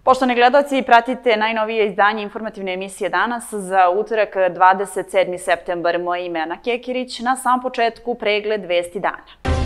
Poštovani gledaoci, pratite najnovije izdanje informativne emisije Danas za utorak 27. septembar. Moje ime je Ana Kekirić. Na samom početku pregled vesti dana.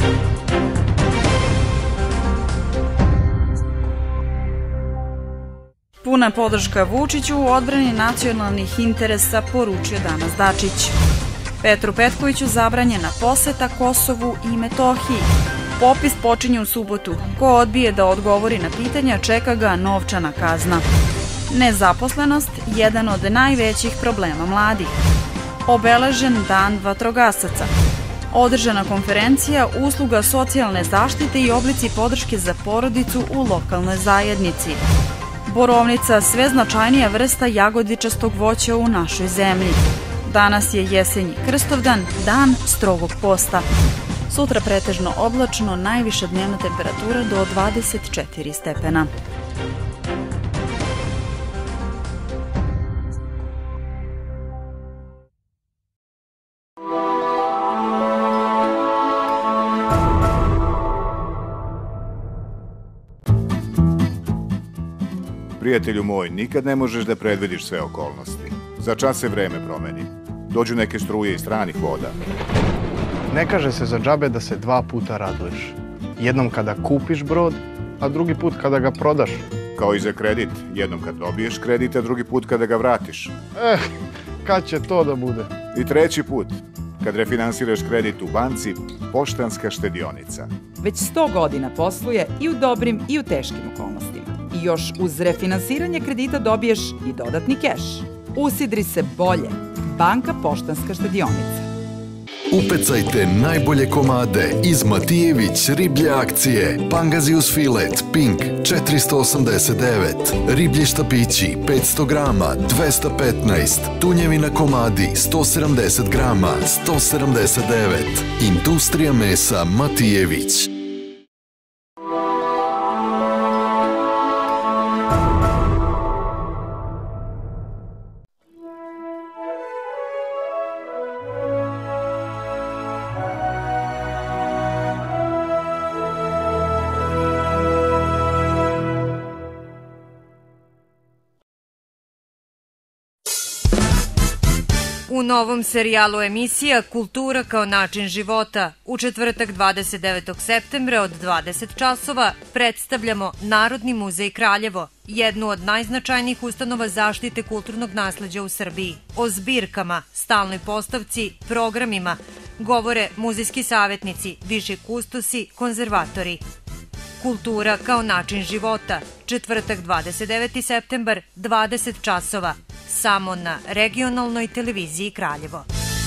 Puna podrška Vučiću u odbrani nacionalnih interesa, poručio danas Dačić. Petru Petkoviću zabranjena poseta Kosovu i Metohiji. Popis počinje u subotu. Ko odbije da odgovori na pitanja, čeka ga novčana kazna. Nezaposlenost, jedan od najvećih problema mladih. Obeležen dan vatrogasaca. Održana konferencija usluga socijalne zaštite i oblici podrške za porodicu u lokalnoj zajednici. Borovnica, sve značajnija vrsta jagodičastog voća u našoj zemlji. Danas je jesenji Krstovdan, dan strogog posta. Sutra pretežno oblačno, najviša dnevna temperatura do 24 stepena. Prijatelju moj, nikad ne možeš da predvidiš sve okolnosti. Za čas se vreme promeni. Dođu neke struje iz stranih voda. Ne kaže se za džabe da se dva puta raduješ. Jednom kada kupiš brod, a drugi put kada ga prodaš. Kao i za kredit. Jednom kad dobiješ kredit, a drugi put kada ga vratiš. Kad će to da bude? I treći put, kad refinansiraš kredit u banci, Poštanska štedionica. Već 100 godina posluje i u dobrim i u teškim okolnostima. I još uz refinansiranje kredita dobiješ i dodatni keš. Usidri se bolje. Banka Poštanska štedionica. Upecajte najbolje komade iz Matijević riblje akcije. Pangazius filet Pink 489, riblji štapići 500 grama 215, tunjevina komadi 170 grama 179. Industrija mesa Matijević. U novom serijalu emisija Kultura kao način života u četvrtak 29. septembra od 20 časova predstavljamo Narodni muzej Kraljevo, jednu od najznačajnijih ustanova zaštite kulturnog nasleđa u Srbiji. O zbirkama, stalnoj postavci, programima govore muzejski savetnici, viši kustosi, konzervatori. Kultura kao način života, četvrtak 29. septembar, 20 časova, samo na regionalnoj televiziji Kraljevo.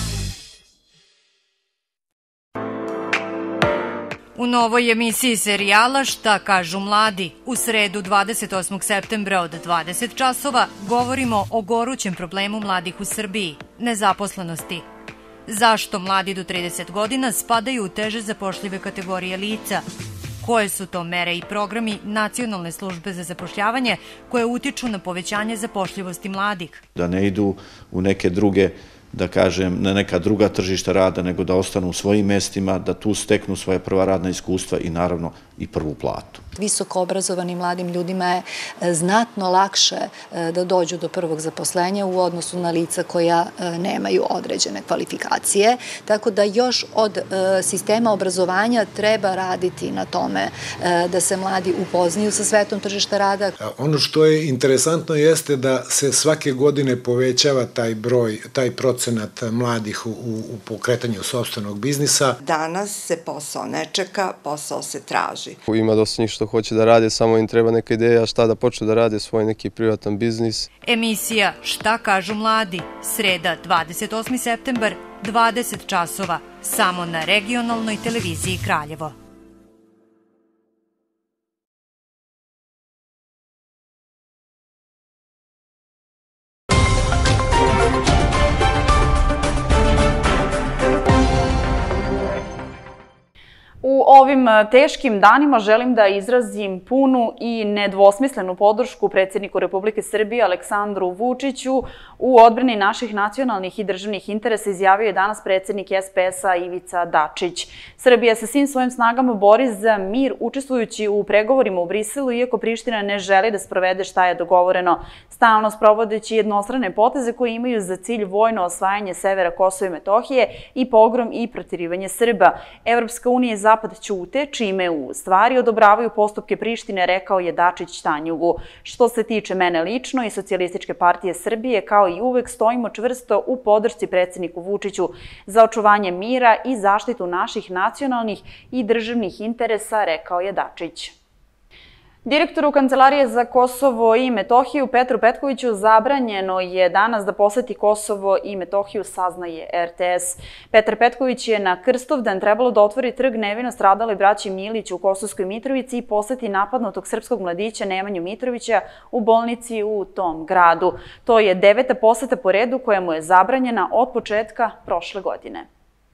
U novoj emisiji serijala Šta kažu mladi, u sredu 28. septembra od 20 časova govorimo o gorućem problemu mladih u Srbiji, nezaposlenosti. Zašto mladi do 30 godina spadaju u teže zapošljive kategorije lica? Koje su to mere i programi Nacionalne službe za zapošljavanje koje utiču na povećanje zapošljivosti mladih? Da ne idu u neke druge, da kažem, na neka druga tržišta rada, nego da ostanu u svojim mestima, da tu steknu svoje prva radna iskustva i naravno i prvu platu. Visoko obrazovanim mladim ljudima je znatno lakše da dođu do prvog zaposlenja u odnosu na lica koja nemaju određene kvalifikacije. Tako da još od sistema obrazovanja treba raditi na tome da se mladi upoznaju sa svetom tržišta rada. Ono što je interesantno jeste da se svake godine povećava taj procenat mladih u pokretanju sopstvenog biznisa. Danas se posao ne čeka, posao se traži. Ima dosta njih što hoće da rade, samo im treba neka ideja šta da počnu da rade, svoj neki privatan biznis. Emisija Šta kažu mladi, sreda 28. septembar, 20 časova, samo na regionalnoj televiziji Kraljevo. U ovim teškim danima želim da izrazim punu i nedvosmislenu podršku predsjedniku Republike Srbije Aleksandru Vučiću u odbrani naših nacionalnih i državnih interesa, izjavio je danas predsjednik SPS-a Ivica Dačić. Srbija se svim svojim snagama bori za mir, učestvujući u pregovorima u Briselu, iako Priština ne želi da sprovede šta je dogovoreno, stalno sprovodeći jednostrane poteze koji imaju za cilj vojno osvajanje severa Kosova i Metohije i pogrom i proterivanje Srba. Evropska unija i Zapad ćute, čime u stvari odobravaju postupke Prištine, rekao je Dačić Tanjugu. Što se tiče mene lično i Socijalističke partije Srbije, kao i uvek stojimo čvrsto u podršci predsjedniku Vučiću za očuvanje mira i zaštitu naših nacionalnih i državnih interesa, rekao je Dačić. Direktoru Kancelarije za Kosovo i Metohiju Petru Petkoviću zabranjeno je danas da poseti Kosovo i Metohiju, saznaje RTS. Petar Petković je na Krstovdan trebalo da otvori trg nevino stradale braći Milić u Kosovskoj Mitrovici i poseti napadnutog srpskog mladića Nemanju Mitrovića u bolnici u tom gradu. To je 9. poseta po redu koja mu je zabranjena od početka prošle godine.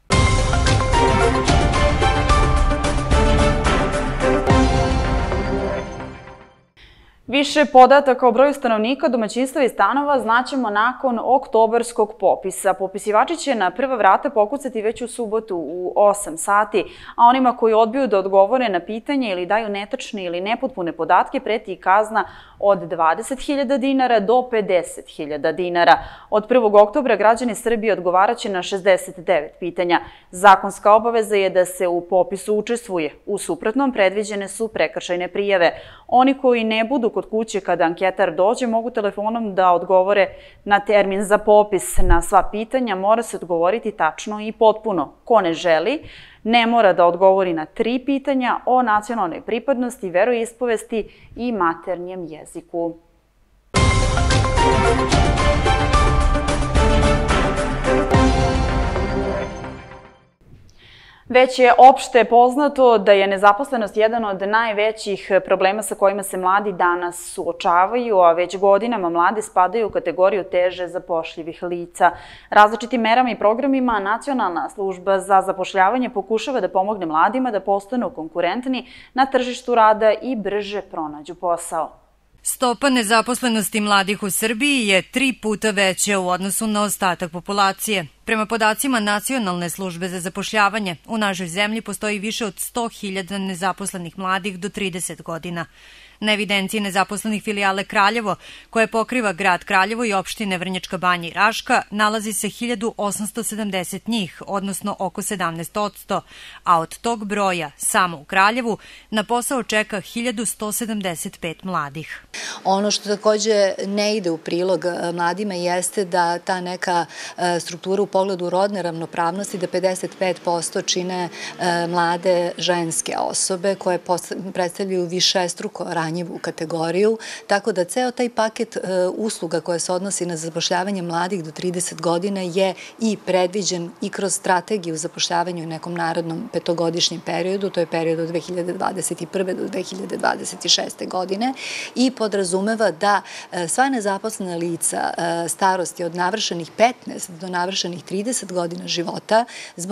Više podataka o broju stanovnika, domaćinstva i stanova znaćemo nakon oktobarskog popisa. Popisivači će na prva vrata pokucati već u subotu u 8 sati, a onima koji odbiju da odgovore na pitanje ili daju netačne ili nepotpune podatke preti kazna od 20.000 dinara do 50.000 dinara. Od 1. oktobra građani Srbije odgovaraće na 69 pitanja. Zakonska obaveza je da se u popisu učestvuje. U suprotnom, predviđene su prekršajne prijave. Oni koji ne budu kod kuće kada anketar dođe mogu telefonom da odgovore na termin za popis. Na sva pitanja mora se odgovoriti tačno i potpuno. Ko ne želi, ne mora da odgovori na 3 pitanja o nacionalnoj pripadnosti, veroispovesti i maternjem jeziku. Već je opšte poznato da je nezaposlenost jedan od najvećih problema sa kojima se mladi danas suočavaju, a već godinama mladi spadaju u kategoriju teže zapošljivih lica. Različitim merama i programima Nacionalna služba za zapošljavanje pokušava da pomogne mladima da postanu konkurentni na tržištu rada i brže pronađu posao. Stopa nezaposlenosti mladih u Srbiji je 3 puta veća u odnosu na ostatak populacije. Prema podacima Nacionalne službe za zapošljavanje, u našoj zemlji postoji više od 100.000 nezaposlenih mladih do 30 godina. Na evidenciji nezaposlenih filijale Kraljevo, koje pokriva grad Kraljevo i opštine Vrnjačka Banja i Raška, nalazi se 1870 njih, odnosno oko 17%, a od tog broja, samo u Kraljevu, na posao čeka 1175 mladih. Ono što takođe ne ide u prilog mladima jeste da ta neka struktura u pogledu rodne ravnopravnosti, da 55% čine mlade ženske osobe koje predstavljaju višestruko ranjivu kategoriju, tako da ceo taj paket usluga koje se odnosi na zapošljavanje mladih do 30 godina je i predviđen i kroz strategiju zapošljavanja u nekom narednom petogodišnjem periodu, to je period od 2021. do 2026. godine i podrazumeva da sva nezaposlena lica starosti od navršenih 15 do navršenih 30 godina života,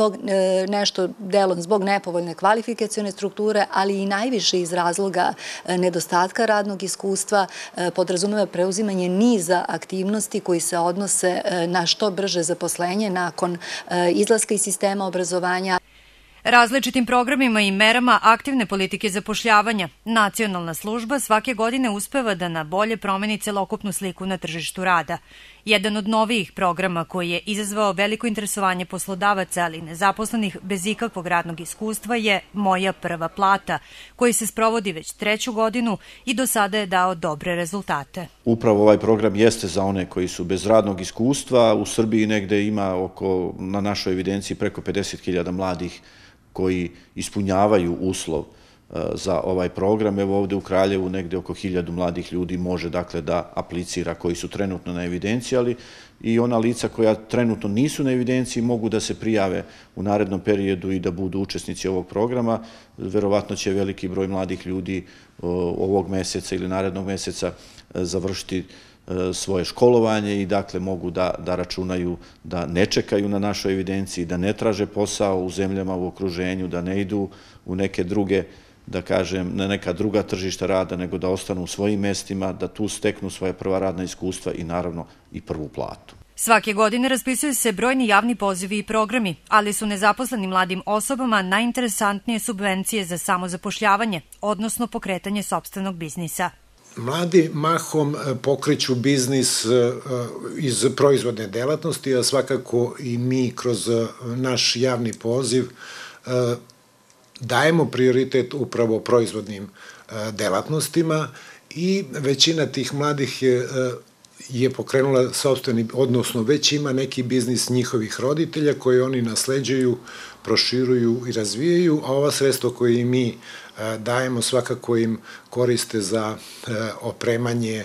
zbog nepovoljne kvalifikacione strukture, ali i najviše iz razloga nedostatka radnog iskustva, podrazumeva preuzimanje niza aktivnosti koji se odnose na što brže zaposlenje nakon izlaska iz sistema obrazovanja. Različitim programima i merama aktivne politike zapošljavanja, Nacionalna služba svake godine uspeva da na bolje promeni celokupnu sliku na tržištu rada. Jedan od novijih programa koji je izazvao veliko interesovanje poslodavaca, ali nezaposlenih bez ikakvog radnog iskustva je Moja prva plata, koji se sprovodi već 3. godinu i do sada je dao dobre rezultate. Upravo ovaj program jeste za one koji su bez radnog iskustva. U Srbiji negde ima na našoj evidenciji preko 50.000 mladih koji ispunjavaju uslov za ovaj program. Evo ovde u Kraljevu negde oko 1000 mladih ljudi može dakle da aplicira koji su trenutno na evidenciji, ali i ona lica koja trenutno nisu na evidenciji mogu da se prijave u narednom periodu i da budu učesnici ovog programa. Verovatno će veliki broj mladih ljudi ovog meseca ili narednog meseca završiti svoje školovanje i dakle mogu da računaju da ne čekaju na našoj evidenciji, da ne traže posao u zemljama u okruženju, da ne idu u neke druge, da kažem, na neka druga tržišta rada, nego da ostanu u svojim mestima, da tu steknu svoje prva radna iskustva i naravno i prvu platu. Svake godine raspisuju se brojni javni pozivi i programi, ali su nezaposlenim mladim osobama najinteresantnije subvencije za samozapošljavanje, odnosno pokretanje sopstvenog biznisa. Mladi mahom pokreću biznis iz proizvodne delatnosti, a svakako i mi kroz naš javni poziv dajemo prioritet upravo proizvodnim delatnostima i većina tih mladih je pokrenula sopstveni, odnosno već ima neki biznis njihovih roditelja koje oni nasleđuju, proširuju i razvijaju, a ova sredstva koje mi dajemo svakako im koriste za opremanje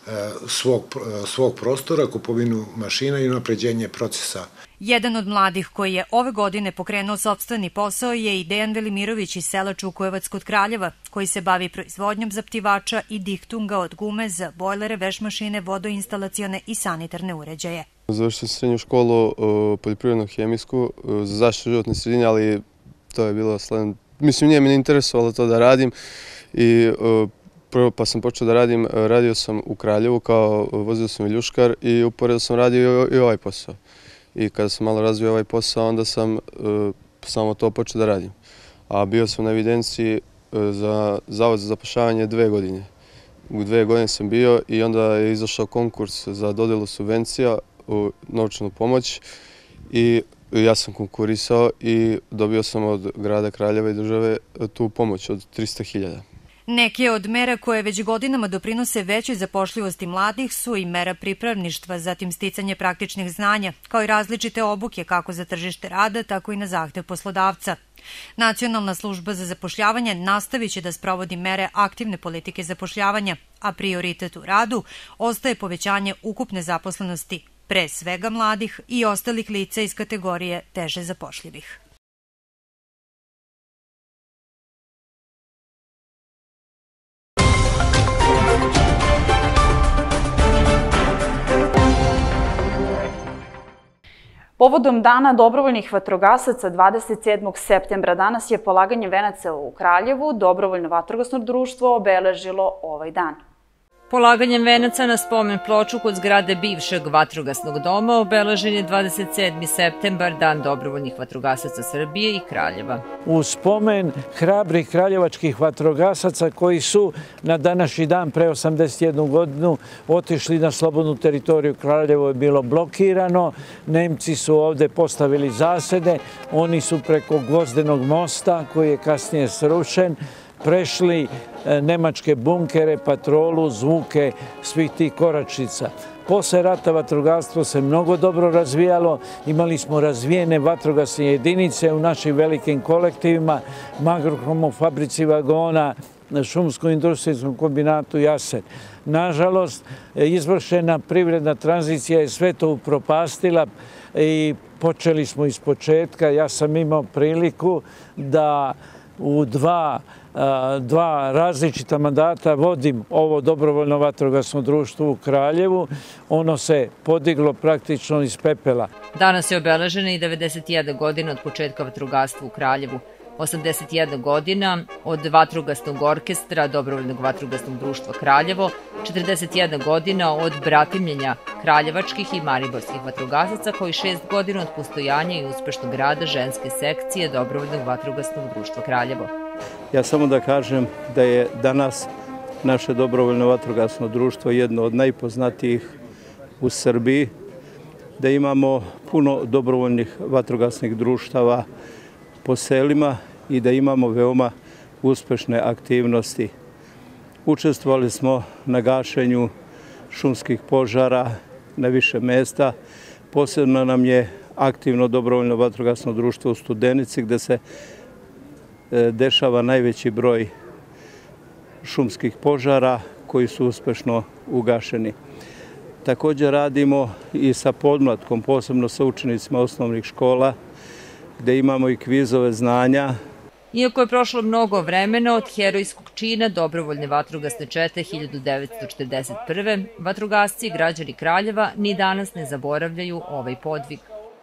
svog prostora, kupovinu mašina i unapređenje procesa. Jedan od mladih koji je ove godine pokrenuo sopstveni posao je i Dejan Velimirović iz sela Čukojevac kod Kraljeva, koji se bavi proizvodnjom zaptivača i dihtunga od gume za bojlere, veš mašine, vodoinstalacione i sanitarne uređaje. Završio sam srednju školu poljoprivredno-hemijsku za zaštitu životne sredine, ali to je bilo mislim, nije me interesovalo to da radim i prvo pa sam počeo da radim, radio sam u Kraljevu, vozio sam ljuškar i uporedo sam radio i ovaj posao. I kada sam malo razvio ovaj posao, onda sam samo to počeo da radim. A bio sam na evidenciji za Zavod za zapošljavanje 2 godine. U 2 godine sam bio i onda je izašao konkurs za dodelu subvencija u novčanu pomoć i ja sam konkurisao i dobio sam od grada Kraljeva i države tu pomoć od 300.000. Neke od mera koje već godinama doprinose većoj zapošljivosti mladih su i mera pripravništva, zatim sticanje praktičnih znanja, kao i različite obuke kako za tržište rada, tako i na zahtev poslodavca. Nacionalna služba za zapošljavanje nastavit će da sprovodi mere aktivne politike zapošljavanja, a prioritet u radu ostaje povećanje ukupne zaposlenosti, pre svega mladih i ostalih lica iz kategorije teže zapošljivih. Povodom Dana dobrovoljnih vatrogasaca 27. septembra danas je polaganje venaca u Kraljevu. Dobrovoljno vatrogasno društvo obeležilo ovaj dan. Polaganjem venaca na spomen ploču kod zgrade bivšeg vatrogasnog doma obeležen je 27. septembar, Dan dobrovoljnih vatrogasaca Srbije i Kraljeva. U spomen hrabrih kraljevačkih vatrogasaca koji su na današnji dan pre 81 godinu otišli na slobodnu teritoriju. Kraljevo je bilo blokirano, Nemci su ovde postavili zasede, oni su preko Gvozdenog mosta koji je kasnije srušen prešli nemačke bunkere, patrolu, zvuke svih tih koračnica. Posle rata vatrogastvo se mnogo dobro razvijalo, imali smo razvijene vatrogasne jedinice u našim velikim kolektivima, Magorkom u fabrici vagona, šumsko-industrijskom kombinatu Jasen. Nažalost, izvršena privredna tranzicija je sve to upropastila i počeli smo iz početka. Ja sam imao priliku da u dva različita mandata vodim ovo dobrovoljno vatrogasno društvo u Kraljevu. Ono se podiglo praktično iz pepela. Danas je obeležena i 91 godina od početka vatrogastva u Kraljevu. 81 godina od vatrogasnog orkestra Dobrovoljnog vatrogasnog društva Kraljevo, 41 godina od bratimljenja kraljevačkih i mariborskih vatrogasaca, kao i 6 godina od postojanja i uspešnog rada ženske sekcije Dobrovoljnog vatrogasnog društva Kraljevo. Ja samo da kažem da je danas naše dobrovoljno vatrogasno društvo jedno od najpoznatijih u Srbiji, da imamo puno dobrovoljnih vatrogasnih društava po selima i da imamo veoma uspešne aktivnosti. Učestvovali smo na gašenju šumskih požara na više mesta. Posebno nam je aktivno dobrovoljno vatrogasno društvo u Studenici, gde se dešava najveći broj šumskih požara koji su uspešno ugašeni. Također radimo i sa podmlatkom, posebno sa učenicima osnovnih škola, gde imamo i kvizove znanja. Iako je prošlo mnogo vremena od herojskog čina dobrovoljne vatrogasne čete 1941. vatrogasci i građani Kraljeva ni danas ne zaboravljaju ovaj podvig.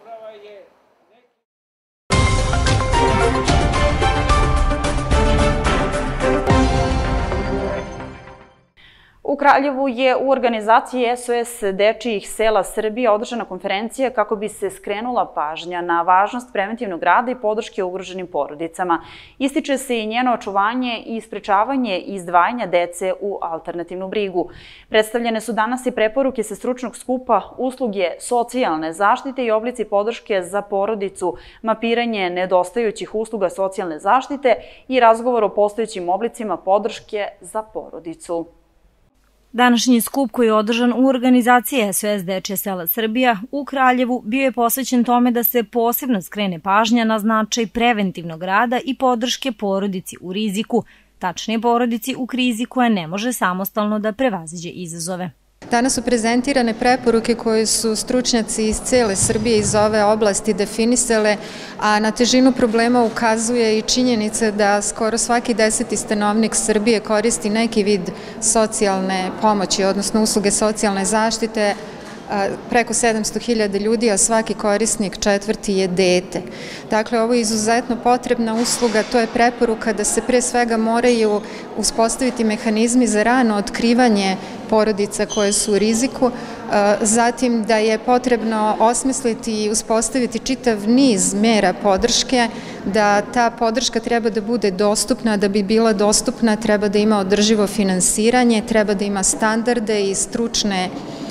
U Kraljevu je u organizaciji SOS Dečijih sela Srbije održana konferencija kako bi se skrenula pažnja na važnost preventivnog rada i podrške ugroženim porodicama. Ističe se i njeno očuvanje i sprečavanje izdvajanja dece u alternativnu brigu. Predstavljene su danas i preporuke sa stručnog skupa usluge socijalne zaštite i oblici podrške za porodicu, mapiranje nedostajućih usluga socijalne zaštite i razgovor o postojećim oblicima podrške za porodicu. Današnji skup koji je održan u organizaciji SOS Dečija sela Srbija u Kraljevu bio je posvećen tome da se posebno skrene pažnja na značaj preventivnog rada i podrške porodici u riziku, tačnije porodici u krizi koja ne može samostalno da prevaziđe izazove. Danas su prezentirane preporuke koje su stručnjaci iz cele Srbije iz ove oblasti definisale, a na težinu problema ukazuje i činjenica da skoro svaki 10. stanovnik Srbije koristi neki vid socijalne pomoći, odnosno usluge socijalne zaštite, preko 700.000 ljudi, a svaki korisnik četvrti je dete. Dakle, ovo je izuzetno potrebna usluga, to je preporuka da se pre svega moraju uspostaviti mehanizmi za rano otkrivanje porodica koje su u riziku, zatim da je potrebno osmisliti i uspostaviti čitav niz mera podrške, da ta podrška treba da bude dostupna, da bi bila dostupna treba da ima održivo finansiranje, treba da ima standarde i stručne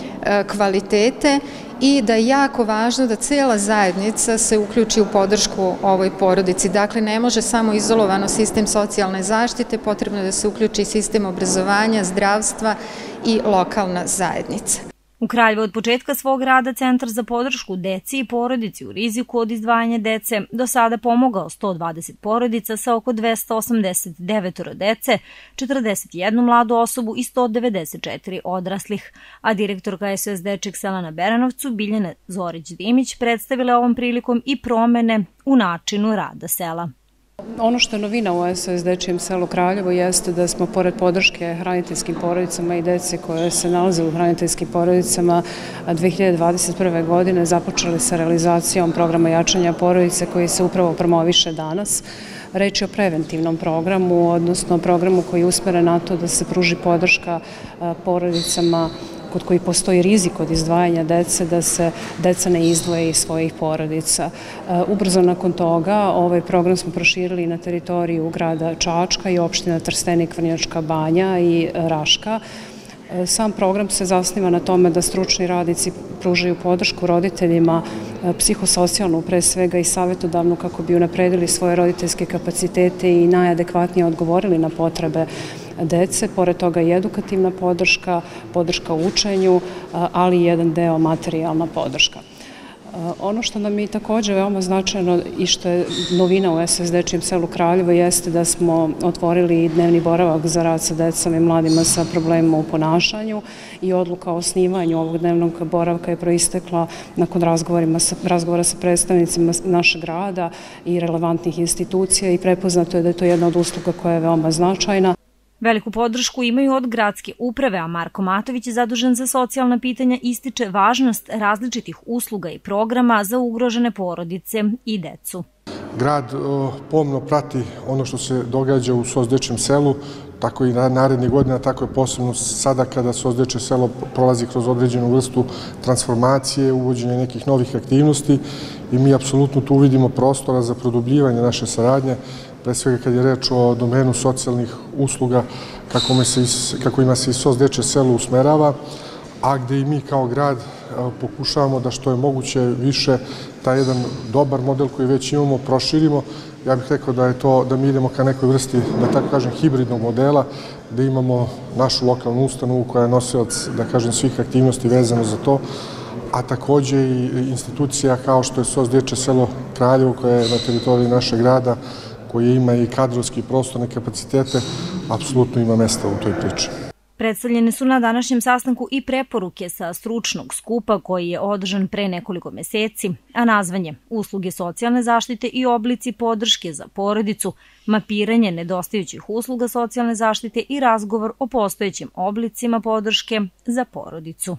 kvalitete i da je jako važno da cela zajednica se uključi u podršku ovoj porodici. Dakle, ne može samo izolovano sistem socijalne zaštite, potrebno je da se uključi sistem obrazovanja, zdravstva i lokalna zajednica. U Kraljevu od početka svog rada Centar za podršku deci i porodici u riziku od izdvajanja dece do sada pomogao 120 porodica sa oko 289 dece, 41 mladu osobu i 194 odraslih. A direktorka SOS Dečijeg sela na Beranovcu, Biljana Zorić-Dimić, predstavila ovom prilikom i promene u načinu rada sela. Ono što je novina u SOS Dečijem selu Kraljevo jeste da smo pored podrške hraniteljskim porodicama i dece koje se nalaze u hraniteljskim porodicama 2021. godine započeli sa realizacijom programa jačanja porodice koji se upravo promoviše danas. Reč je o preventivnom programu, odnosno programu koji je usmeren na to da se pruži podrška porodicama kod koji postoji rizik od izdvajanja dece, da se deca ne izdvoje iz svojih porodica. Ubrzo nakon toga ovaj program smo proširili na teritoriju grada Čačka i opština Trstenik, Vrnjačka Banja i Raška. Sam program se zasniva na tome da stručni radnici pružaju podršku roditeljima, psihosocijalnu pre svega i savjetodavnu kako bi unapredili svoje roditeljske kapacitete i najadekvatnije odgovorili na potrebe dece, pored toga i edukativna podrška, podrška u učenju, ali i jedan deo materijalna podrška. Ono što nam je takođe veoma značajno i što je novina u SOS Dečijem selu Kraljevo jeste da smo otvorili dnevni boravak za rad sa decom i mladima sa problemima u ponašanju i odluka o osnivanju ovog dnevnog boravka je proistekla nakon razgovora sa predstavnicima našeg grada i relevantnih institucija i prepoznato je da je to jedna od usluga koja je veoma značajna. Veliku podršku imaju od gradske uprave, a Marko Matović, zadužen za socijalna pitanja, ističe važnost različitih usluga i programa za ugrožene porodice i decu. Grad pomno prati ono što se događa u SOS Dečijem selu, tako i narednih godina, tako je posebno sada kada SOS Dečije selo prolazi kroz određenu vrstu transformacije, uvođenja nekih novih aktivnosti i mi apsolutno tu vidimo prostora za produbljivanje naše saradnje, pre svega kad je reč o domenu socijalnih usluga kakvima se i SOS Dečije selo usmerava, a gde i mi kao grad pokušavamo da što je moguće više taj jedan dobar model koji već imamo proširimo. Ja bih rekao da je to da mi idemo ka nekoj vrsti, da tako kažem, hibridnog modela, da imamo našu lokalnu ustanovu koja je nosilac, da kažem, svih aktivnosti vezano za to, a takođe i institucija kao što je SOS Dečije selo Kraljevo koja je na teritoriji našeg grada, koji ima i kadrovski i prostorne kapacitete, apsolutno ima mesta u toj priči. Predstavljene su na današnjem sastanku i preporuke sa stručnog skupa koji je održan pre nekoliko meseci, a nazvan je Usluge socijalne zaštite i oblici podrške za porodicu, mapiranje nedostajućih usluga socijalne zaštite i razgovor o postojećim oblicima podrške za porodicu.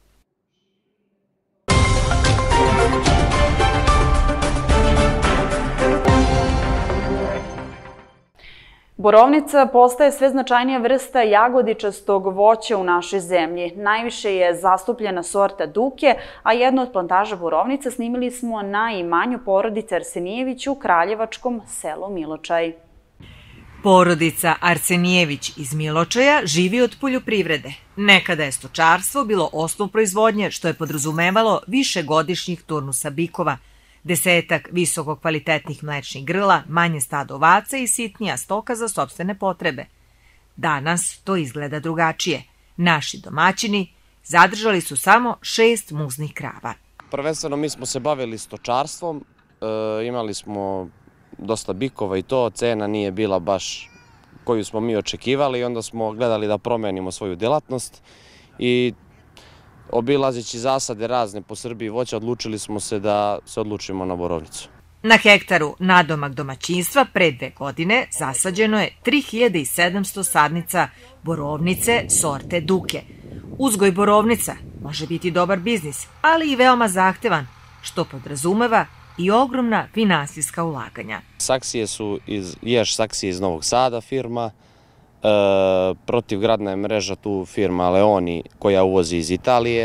Borovnica postaje sve značajnija vrsta jagodičastog voća u našoj zemlji. Najviše je zastupljena sorta Duke, a jednu od plantaža borovnica snimili smo na imanju porodice Arsenijević u kraljevačkom selu Miločaj. Porodica Arsenijević iz Miločaja živi od poljoprivrede. Nekada je stočarstvo bilo osnov proizvodnje, što je podrazumevalo višegodišnjih turnusa bikova, 10 visoko kvalitetnih mlečnih grla, manje stado ovaca i sitnija stoka za sopstvene potrebe. Danas to izgleda drugačije. Naši domaćini zadržali su samo 6 muznih krava. Prvenstveno mi smo se bavili stočarstvom, imali smo dosta bikova i to, cena nije bila baš koju smo mi očekivali i onda smo gledali da promenimo svoju delatnost i obilazeći zasade razne po Srbiji voća, odlučili smo se da se odlučimo na borovnicu. Na hektaru nadomak domaćinstva pre 2 godine zasađeno je 3700 sadnica borovnice sorte Duke. Uzgoj borovnica može biti dobar biznis, ali i veoma zahtevan, što podrazumeva i ogromna finansijska ulaganja. Saksije su Ješ saksije iz Novog Sada firma, protivgradna je mreža tu firma Leoni koja uvozi iz Italije,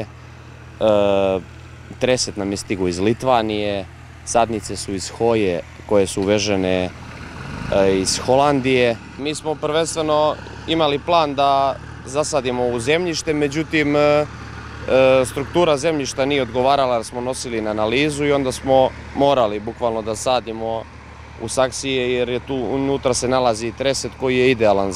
treset nam je stigo iz Litvanije, sadnice su iz Hoje koje su uvežene iz Holandije. Mi smo prvenstveno imali plan da zasadimo u zemljište, međutim struktura zemljišta nije odgovarala jer smo nosili na analizu i onda smo morali bukvalno da sadimo u saksije jer je tu unutra se nalazi treset koji je idealan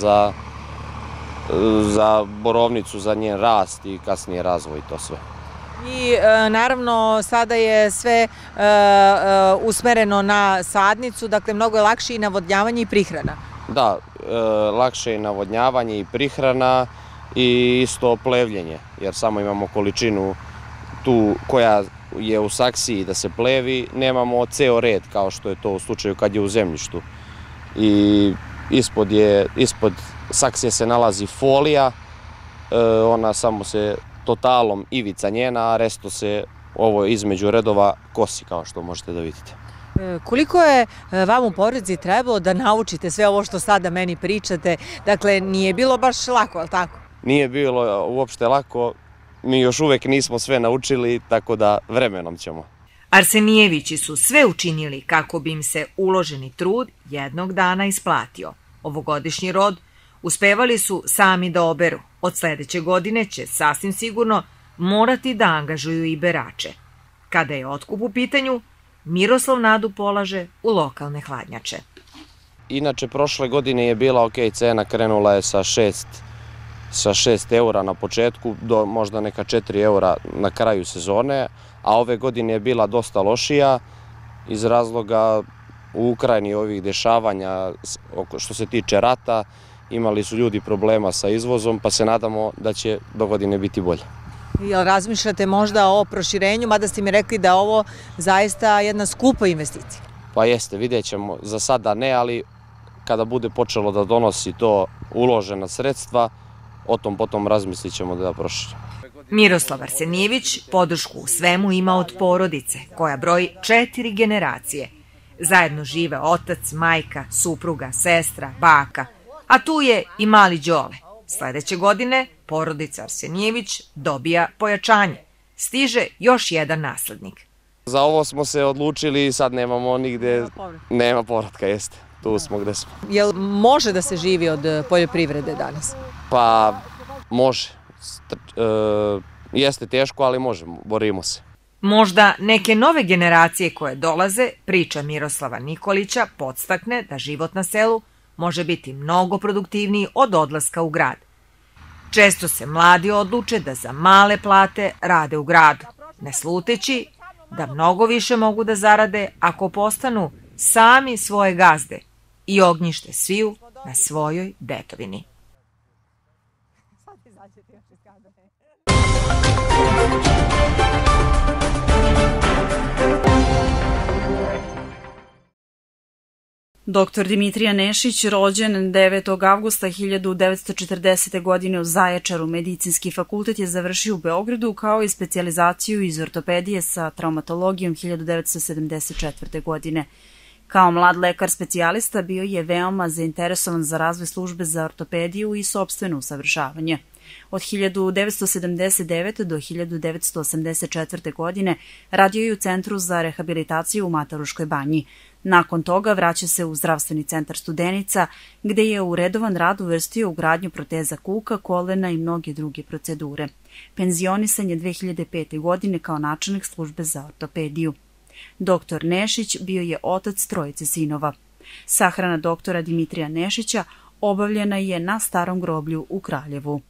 za borovnicu, za njen rast i kasnije razvoj i to sve. I naravno sada je sve usmereno na sadnicu, dakle mnogo je lakše i navodnjavanje i prihrana. Da, lakše je navodnjavanje i prihrana i isto plevljenje, jer samo imamo količinu tu koja je u saksiji da se plevi, nemamo ceo red kao što je to u slučaju kad je u zemljištu. I ispod saksije se nalazi folija, ona samo se totalom ivica njena, a resto se ovo između redova kosi kao što možete da vidite. Koliko je vam u porodici trebalo da naučite sve ovo što sada meni pričate? Dakle, nije bilo baš lako, ali tako? Nije bilo uopšte lako, mi još uvek nismo sve naučili, tako da vremenom ćemo. Arsenijevići su sve učinili kako bi im se uloženi trud jednog dana isplatio. Ovogodišnji rod uspevali su sami da oberu. Od sledeće godine će sasvim sigurno morati da angažuju i berače. Kada je otkup u pitanju, Miroslav nadu polaže u lokalne hladnjače. Inače, prošle godine je bila ok cena, krenula je sa 6 eura na početku do možda neka 4 eura na kraju sezone, a ove godine je bila dosta lošija iz razloga u Ukrajini ovih dešavanja što se tiče rata. Imali su ljudi problema sa izvozom, pa se nadamo da će do godine biti bolje. Jel razmišljate možda o proširenju, mada ste mi rekli da je ovo zaista jedna skupa investicija? Pa jeste, vidjet ćemo. Za sada ne, ali kada bude počelo da donosi to uložena sredstva, o tom potom razmislit ćemo da proširimo. Miroslav Arsenijević podršku u svemu ima od porodice, koja broji 4 generacije. Zajedno žive otac, majka, supruga, sestra, baka, a tu je i mali Đole. Sledeće godine porodica Arsenijević dobija pojačanje. Stiže još jedan naslednik. Za ovo smo se odlučili i sad nemamo nigde... Nema povratka, jeste. Tu smo gde smo. Jel može da se živi od poljoprivrede danas? Pa može. Jeste teško, ali možemo. Borimo se. Možda neke nove generacije koje dolaze, priča Miroslava Nikolića, podstakne da život na selu može biti mnogo produktivniji od odlaska u grad. Često se mladi odluče da za male plate rade u gradu, ne sluteći da mnogo više mogu da zarade ako postanu sami svoje gazde i ognjište sviju na svojoj detovini. Dr. Dimitrija Nešić, rođen 9. avgusta 1940. godine u Zaječaru, medicinski fakultet je završio u Beogradu kao i specijalizaciju iz ortopedije sa traumatologijom 1974. godine. Kao mlad lekar specijalista bio je veoma zainteresovan za razvoj službe za ortopediju i sopstveno usavršavanje. Od 1979. do 1984. godine radio je u Centru za rehabilitaciju u Mataruškoj banji. Nakon toga vraća se u Zdravstveni centar Studenica, gde je u redovan rad uvrstio ugradnju proteza kuka, kolena i mnoge druge procedure. Penzionisan je 2005. godine kao načelnik službe za ortopediju. Doktor Nešić bio je otac trojice sinova. Sahrana doktora Dimitrija Nešića obavljena je na Starom groblju u Kraljevu.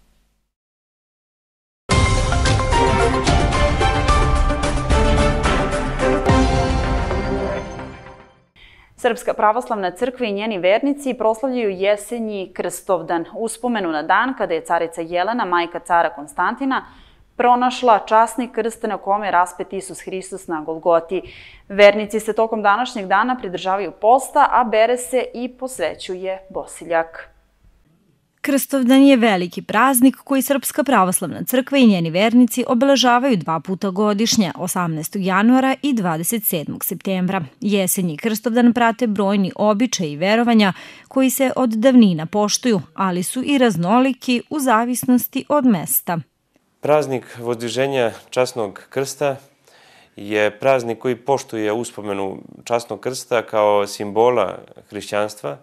Srpska pravoslavna crkva i njeni vernici proslavljaju jesenji Krstovdan, uspomenu na dan kada je carica Jelena, majka cara Konstantina, pronašla časni krst na kome je raspet Isus Hristos na Golgoti. Vernici se tokom današnjeg dana pridržavaju posta, a bere se i posvećuje bosiljak. Krstovdan je veliki praznik koji Srpska pravoslavna crkva i njeni vernici obeležavaju 2 puta godišnje, 18. januara i 27. septembra. Jesenji Krstovdan prate brojni običaji i verovanja koji se od davnina poštuju, ali su i raznoliki u zavisnosti od mesta. Praznik Vozdiženja časnog krsta je praznik koji poštuje uspomenu časnog krsta kao simbola hrišćanstva,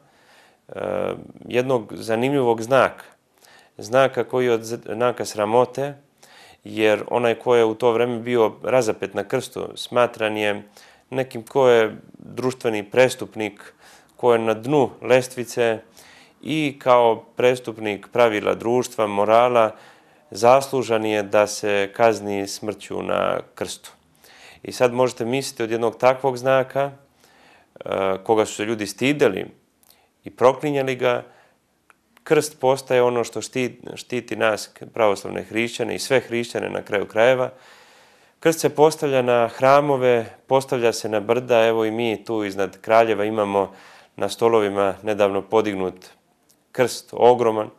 jednog zanimljivog znaka koji je od znaka sramote, jer onaj ko je u to vreme bio razapet na krstu smatran je nekim ko je društveni prestupnik, ko je na dnu lestvice i kao prestupnik pravila društva, morala, zaslužan je da se kazni smrću na krstu. I sad možete misliti od jednog takvog znaka, koga su se ljudi stideli i proklinjali ga, krst postaje ono što štiti nas, pravoslavne hrišćane i sve hrišćane na kraju krajeva. Krst se postavlja na hramove, postavlja se na brda, evo i mi tu iznad Kraljeva imamo na stolovima nedavno podignut krst, ogroman.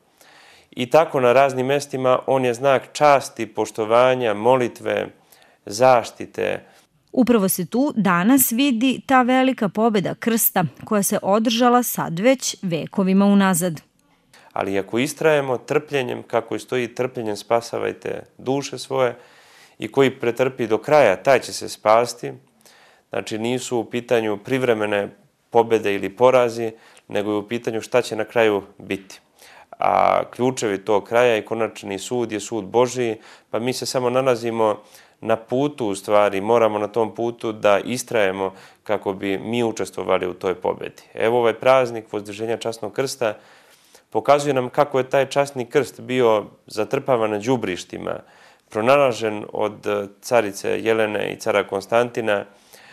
I tako na raznim mestima on je znak časti, poštovanja, molitve, zaštite. Upravo se tu danas vidi ta velika pobeda krsta koja se održala sad već vekovima unazad. Ali ako istrajemo trpljenjem, kako i stoji trpljenjem spasavajte duše svoje i koji pretrpi do kraja, taj će se spasti. Znači nisu u pitanju privremene pobede ili porazi, nego je u pitanju šta će na kraju biti. A ključevi tog kraja i konačni sud je sud Božiji, pa mi se samo nalazimo na putu, u stvari, moramo na tom putu da istrajemo kako bi mi učestvovali u toj pobedi. Evo ovaj praznik Vozdiženja časnog krsta pokazuje nam kako je taj časni krst bio zatrpavan na đubrištima, pronalažen od carice Jelene i cara Konstantina,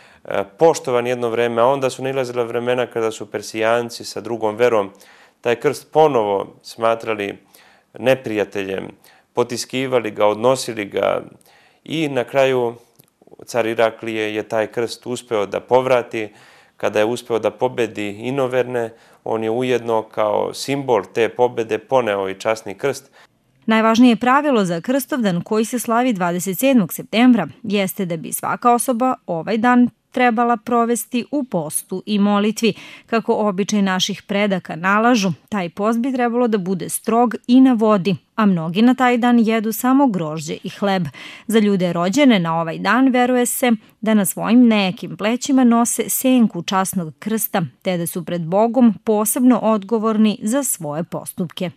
poštovan jedno vreme, a onda su nailazila vremena kada su Persijanci sa drugom verom taj krst ponovo smatrali neprijateljem, potiskivali ga, odnosili ga i na kraju car Iraklije je taj krst uspeo da povrati. Kada je uspeo da pobedi inoverne, on je ujedno kao simbol te pobede poneo i časni krst. Najvažnije pravilo za Krstovdan koji se slavi 27. septembra jeste da bi svaka osoba ovaj dan trebala provesti u postu i molitvi. Kako običaj naših predaka nalažu, taj post bi trebalo da bude strog i na vodi, a mnogi na taj dan jedu samo grožđe i hleb. Za ljude rođene na ovaj dan veruje se da na svojim nekim plećima nose senku časnog krsta, te da su pred Bogom posebno odgovorni za svoje postupke.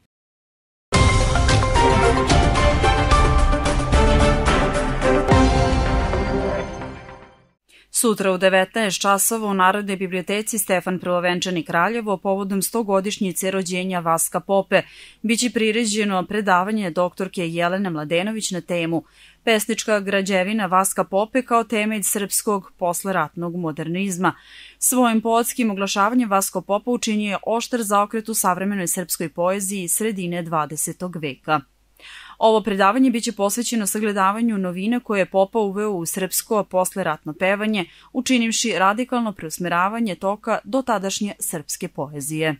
Sutra u 19 časova u Narodnoj biblioteci Stefan Prvovenčani Kraljevo povodom 100-godišnjice rođenja Vaska Pope biće priređeno predavanje doktorke Jelene Mladenović na temu Pesnička građevina Vaska Pope kao temelj srpskog posleratnog modernizma. Svojim poetskim oglašavanjem Vasko Popa učinio je oštar zaokret u savremenoj srpskoj poeziji sredine 20. veka. Ovo predavanje biće posvećeno sagledavanju novina koje je Popa uveo u srpsko posleratno pevanje, učinivši radikalno preusmeravanje toka do tadašnje srpske poezije.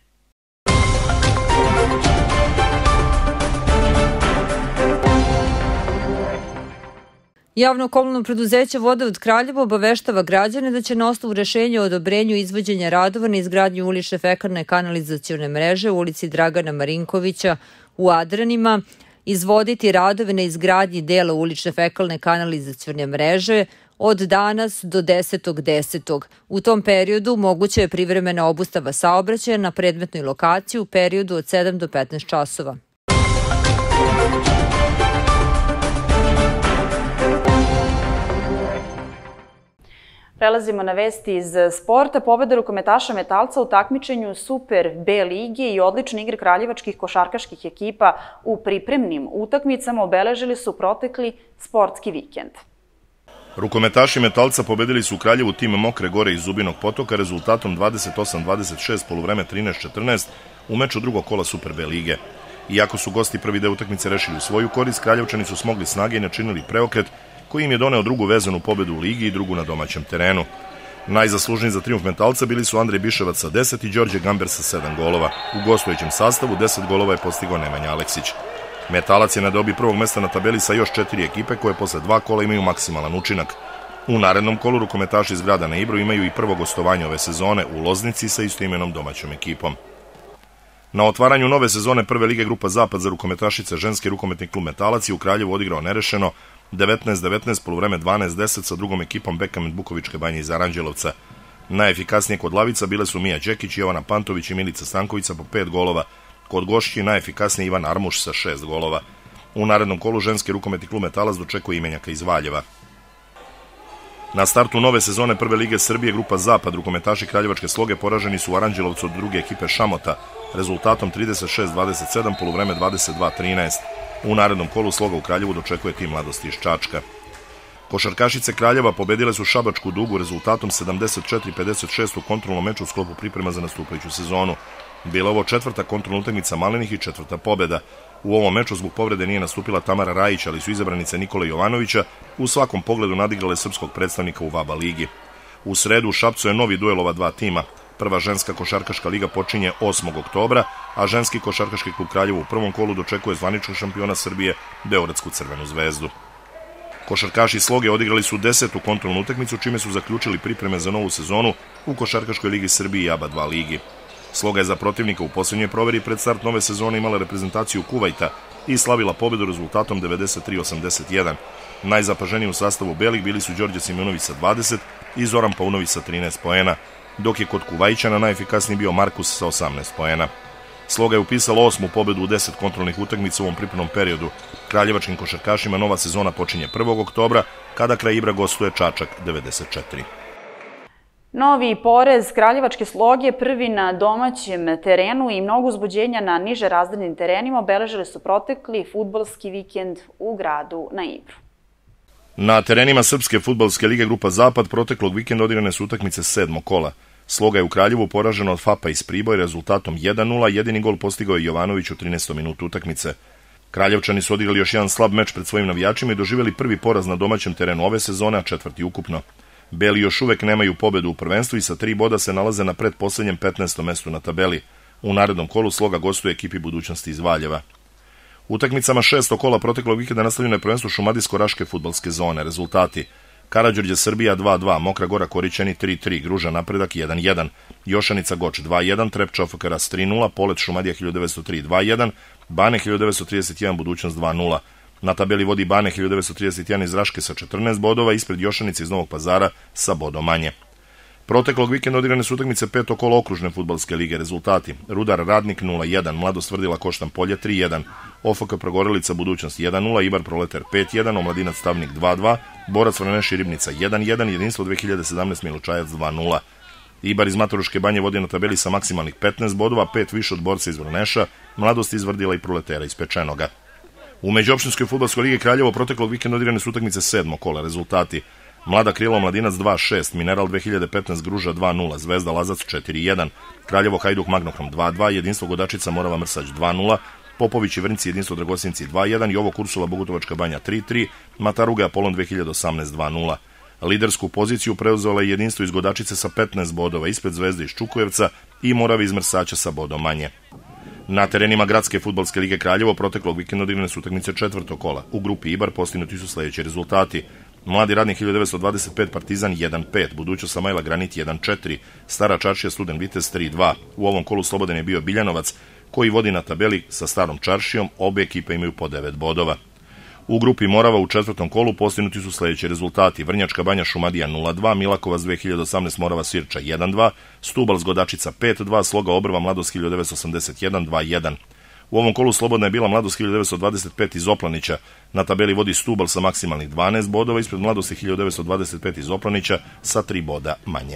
Javno komunalno preduzeće Vodovod Kraljevo obaveštava građane da će na osnovu rešenja o odobrenju izvođenja radova na izgradnju ulične fekalne kanalizacione mreže u ulici Dragana Marinkovića u Adranima izvoditi radove na izgradnji dela ulične fekalne kanalizacione mreže od danas do 10.10. U tom periodu moguća je privremena obustava saobraćaja na predmetnoj lokaciji u periodu od 7 do 15 časova. Prelazimo na vesti iz sporta. Pobeda rukometaša Metalca u takmičenju Super B lige i odlične igre kraljevačkih košarkaških ekipa u pripremnim utakmicama obeležili su protekli sportski vikend. Rukometaši Metalca pobedili su u Kraljevu tim Mokre Gore iz Zubinog Potoka rezultatom 28-26 poluvreme 13-14 u meču drugog kola Super B lige. Iako su gosti prvi deo utakmice rešili u svoju korist, Kraljevčani su smogli snage i načinili preokret koji im je doneo drugu vezanu pobedu u ligi i drugu na domaćem terenu. Najzaslužniji za trijumf Metalca bili su Andrej Biševac sa 10 i Đorđe Gamber sa 7 golova. U gostujućem sastavu 10 golova je postigao Nemanja Aleksić. Metalac je na dobi prvog mesta na tabeli sa još 4 ekipe koje posle 2 kola imaju maksimalan učinak. U narednom kolu rukometaši iz grada na Ibru imaju i prvo gostovanje ove sezone u Loznici sa istoimenom domaćom ekipom. Na otvaranju nove sezone prve lige Grupa Zapad za rukometašice ženski rukometni klub Metalac je u Kraljevu odigrao nerešeno 19-19 poluvreme 12-10 sa drugom ekipom Bekamen Bukovičke banje iz Aranđelovca. Najefikasnije kod lavica bile su Mija Đekić, Jovana Pantović i Milica Stankovića po 5 golova. Kod gošći najefikasniji Ivan Armuš sa 6 golova. U narednom kolu ženski rukometni klub Metalac dočekuje imenjaka iz Valjeva. Na startu nove sezone prve lige Srbije Grupa Zapad rukometaši Kraljevačke Sloge poraženi su u Aranđelovcu od druge ekipe Šamota rezultatom 36-27 poluvreme 22-13. U narednom kolu Sloga u Kraljevu dočekuje tim Mladosti iz Čačka. Košarkašice Kraljeva pobedile su Šabačku Dugu rezultatom 74-56 u kontrolnom meču u sklopu priprema za nastupajuću sezonu. Bila ovo četvrta kontrolna utakmica Malenih i četvrta pobeda. U ovom meču zbog povrede nije nastupila Tamara Rajić, ali su izabranice Nikola Jovanovića u svakom pogledu nadigrale srpskog predstavnika u VABA ligi. U sredu u Šapcu je novi duel ova dva tima. Prva ženska košarkaška liga počinje 8. oktobra, a ženski košarkaški klub Kraljevo u prvom kolu dočekuje zvaničnog šampiona Srbije, Beogradsku Crvenu zvezdu. Košarkaši Sloge odigrali su 10. kontrolnu utakmicu, čime su zaključili pripreme za novu sezonu u Košarkaškoj ligi Srbije i ABA 2 ligi. Sloga je za protivnika u posljednjoj proveri pred start nove sezone imala reprezentaciju Kuvajta i slavila pobedu rezultatom 93-81. Najzapaženiji u sastavu belih bili su Đorđe Simeunović sa 20 i Zoran Paunović sa 13 poena, dok je kod Kuvajćana najefikasniji bio Markus sa 18 poena. Sloga je upisala 8. pobedu u 10 kontrolnih utakmica u ovom pripremnom periodu. Kraljevačkim košarkašima nova sezona počinje 1. oktobra, kada kraj Ibra gostuje Čačak 94. Novi porez Kraljevačke Sloge prvi na domaćem terenu i mnogo uzbuđenja na niže razrednim terenima obeležili su protekli fudbalski vikend u gradu na Ibru. Na terenima Srpske fudbalske lige Grupa Zapad proteklog vikenda odigrane su utakmice 7. kola. Sloga je u Kraljevu poražena od FAPA iz Priboja rezultatom 1-0, jedini gol postigao je Jovanović u 13. minutu utakmice. Kraljevčani su odigrali još jedan slab meč pred svojim navijačima i doživjeli prvi poraz na domaćem terenu ove sezone, a četvrti ukupno. Beli još uvek nemaju pobedu u prvenstvu i sa 3 boda se nalaze na pretposlednjem 15. mestu na tabeli. U narednom kolu Sloga gostuje ekipi Budućnosti iz Valjeva. Utakmicama 6. kola proteklog vikenda nastavljeno je prvenstvo Šumadijsko-Raške fudbalske zone. Rezultati: Karađorđe Srbija 2-2, Mokra Gora Korićani 3-3, Gruža Napredak 1-1, Jošanica Goč 2-1, Trepča OFK Ras 3-0, Polet Šumadija 1903 2-1, Bane 1931 Budućnost 2-0. Na tabeli vodi Bane 1931 iz Raške sa 14 bodova, ispred Jošanice iz Novog Pazara sa bodom manje. Proteklog vikenda odigrane su utakmice 5. kola okružne fudbalske lige. Rezultati: Rudar Radnik 0-1, Mladost Tvrdila Koštan Polje 3-1, OFK Progorelica Budućnost 1-0, Ibar Proletar 5-1, Omladinac Stavnik 2-2, Borac Vrneši Ribnica 1-1, Jedinstvo 2017 Milučajac 2-0. Ibar iz Mataruške banje vodi na tabeli sa maksimalnih 15 bodova, 5 više od Borca iz Vrneša, Mladost iz Vrdila i Proletera iz Pečenoga. U međuopštinskoj fudbalskoj ligi Kraljevo proteklog vikenda odigrane su utakmice 7. kola. Rezultati: Mlada Krila Omladinac 2-6, Mineral 2015 Gruža 2-0, Zvezda Lazac 4-1, Kraljevo Hajduk Magnohrom 2-2, Jedinstvo Godačica Morava Mrsać 2-0, Popović i Vrnci Jedinstvo Dragosinci 2-1, Jovo Kursula Bogutovačka Banja 3-3, Mataruga Apolon 2018 2-0. Lidersku poziciju preuzela je Jedinstvo iz Godačice sa 15 bodova, ispred Zvezde iz Čukujevca i Morave iz Mrsaća sa bodom manje. Na terenima Gradske fudbalske lige Kraljevo proteklog vikenda odigrane su utakmice četvrtog kola. U grupi Ibar postignuti su sledeći rezultati. Mladi radnik 1925 Partizan 1-5, Budućnost Samajla Granit 1-4, Stara Čaršija Studen Vitez 3-2. U ovom kolu slobodan je bio Biljanovac, koji vodi na tabeli sa Starom Čaršijom, obe ekipe imaju po 9 bodova. U grupi Morava u četvrtom kolu postignuti su sledeći rezultati. Vrnjačka Banja Šumadija 0-2, Milakovac 2018 Morava Svirča 1-2, Stubal z Godačica 5-2, Sloga Obrva Mladost 1981 2-1. U ovom kolu slobodna je bila Mladost 1925 iz Oplanića. Na tabeli vodi Stubal sa maksimalnih 12 bodova, ispred Mladosti 1925 iz Oplanića sa 3 boda manje.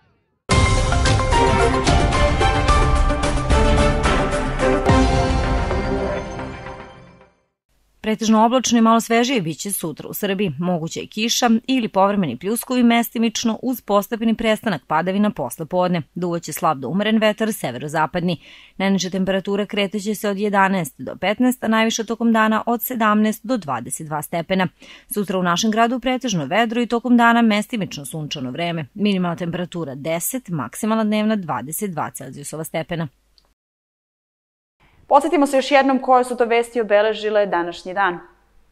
Pretežno oblačno i malo svežije biće sutra u Srbiji. Moguća je kiša ili povremeni pljuskovi mestimično uz postepeni prestanak padavina posle podne. Duvaće slab do umeren vetar severozapadni. Najniža temperatura kretaće se od 11 do 15, a najviša tokom dana od 17 do 22 stepena. Sutra u našem gradu pretežno vedro i tokom dana mestimično sunčano vreme. Minimalna temperatura 10, maksimalna dnevna 22 Celzijusova stepena. Podsjetimo se još jednom koje su to vesti obeležile današnji dan.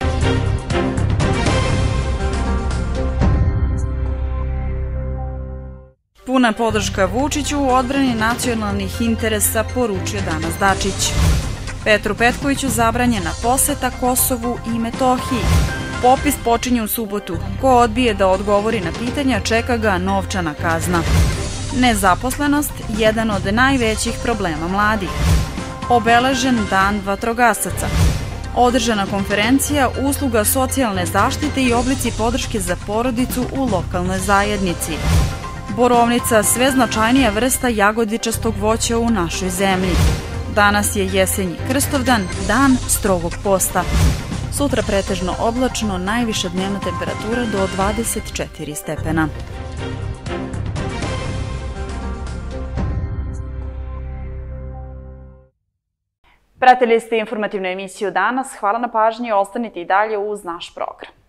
Puna podrška Vučiću u odbrani nacionalnih interesa, poručio danas Dačić. Petru Petkoviću zabranjena poseta Kosovu i Metohiji. Popis počinje u subotu. Ko odbije da odgovori na pitanja, čeka ga novčana kazna. Nezaposlenost, jedan od najvećih problema mladih. Obeležen dan vatrogasaca. Održana konferencija usluga socijalne zaštite i oblici podrške za porodicu u lokalnoj zajednici. Borovnica, sve značajnija vrsta jagodičastog voća u našoj zemlji. Danas je jesenji Krstovdan, dan strogog posta. Sutra pretežno oblačno, najviša dnevna temperatura do 24 stepena. Pratili ste informativnu emisiju danas. Hvala na pažnji i ostanite i dalje uz naš program.